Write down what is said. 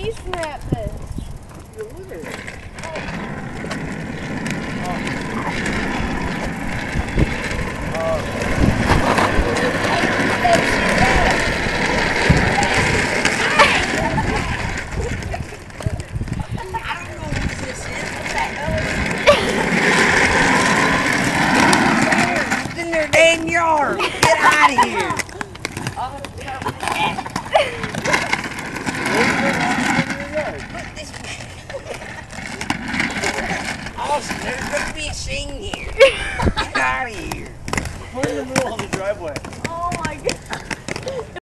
cheese from that fish. Look at it. It's in their damn yard. Get out of here. Austin, there's gonna be a scene here. Get out of here. Put it in the middle of the driveway. Oh my god.